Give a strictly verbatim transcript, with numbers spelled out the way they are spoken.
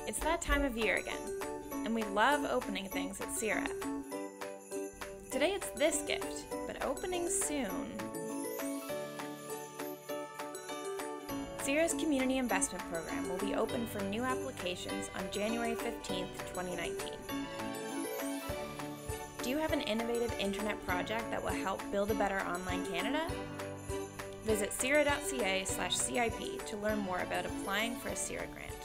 It's that time of year again, and we love opening things at CIRA. Today it's this gift, but opening soon. CIRA's Community Investment Program will be open for new applications on January fifteenth, twenty nineteen. Do you have an innovative internet project that will help build a better online Canada? Visit cira dot c a slash C I P to learn more about applying for a CIRA grant.